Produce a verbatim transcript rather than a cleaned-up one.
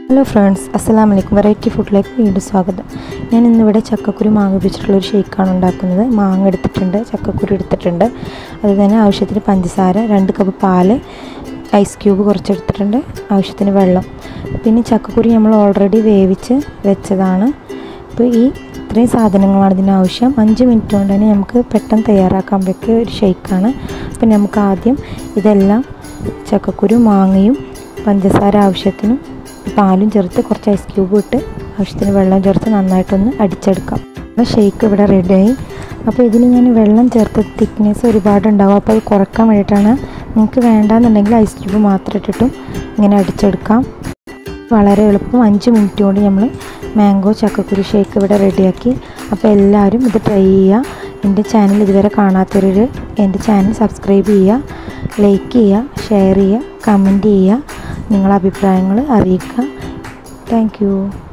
Hello friends, അസ്സലാമു അലൈക്കും. Variety ഫുഡിലേക്ക് വീണ്ടും സ്വാഗതം. ഞാൻ ഇന്നിവിടെ ചക്കക്കുരു മാങ്ങ ഉപയോഗിച്ചിട്ടുള്ളൊരു ഷേക്കാണ് ഉണ്ടാക്കുന്നത്. മാങ്ങ എടുത്തിട്ടുണ്ട്, ചക്കക്കുരു എടുത്തിട്ടുണ്ട്, അത് തന്നെ ആവശ്യത്തിന് പഞ്ചസാര, രണ്ട് കപ്പ് പാല്, ഐസ് ക്യൂബ് കുറച്ചെടുത്തിട്ടുണ്ട്, ആവശ്യത്തിന് വെള്ളം. പിന്നെ ചക്കക്കുരു നമ്മൾ ഓൾറെഡി വേവിച്ച് വെച്ചതാണ്. അപ്പോൾ ഈ ഇത്രയും സാധനങ്ങളാണ് ഇതിനാവശ്യം. അഞ്ച് മിനിറ്റ് കൊണ്ട് തന്നെ നമുക്ക് പെട്ടെന്ന് തയ്യാറാക്കാൻ പറ്റിയ ഒരു ഷേക്കാണ്. അപ്പം നമുക്ക് ആദ്യം ഇതെല്ലാം ചക്കക്കുരു, മാങ്ങയും പഞ്ചസാര ആവശ്യത്തിനും പാലും ചേർത്ത് കുറച്ച് ഐസ് ക്യൂബ് ഇട്ട് ആവശ്യത്തിന് വെള്ളം ചേർത്ത് നന്നായിട്ടൊന്ന് അടിച്ചെടുക്കാം. ഷേക്ക് ഇവിടെ റെഡിയായി. അപ്പോൾ ഇതിൽ ഞാൻ വെള്ളം ചേർത്ത് തിക്നെസ് ഒരുപാടുണ്ടാവും, അപ്പോൾ അത് കുറക്കാൻ വേണ്ടിയിട്ടാണ്. നിങ്ങൾക്ക് വേണ്ടാന്നുണ്ടെങ്കിൽ ഐസ് ക്യൂബ് മാത്രം ഇട്ടിട്ടും ഇങ്ങനെ അടിച്ചെടുക്കാം. വളരെ എളുപ്പം അഞ്ച് മിനിറ്റ് കൊണ്ട് നമ്മൾ മാംഗോ ചക്കക്കുരു ഷേക്ക് ഇവിടെ റെഡിയാക്കി. അപ്പോൾ എല്ലാവരും ഇത് ട്രൈ ചെയ്യുക. എൻ്റെ ചാനൽ ഇതുവരെ കാണാത്തവർ എൻ്റെ ചാനൽ സബ്സ്ക്രൈബ് ചെയ്യുക, ലൈക്ക് ചെയ്യുക, ഷെയർ ചെയ്യുക, കമൻറ്റ് ചെയ്യുക, നിങ്ങളുടെ അഭിപ്രായങ്ങൾ അറിയിക്കുക. Thank U.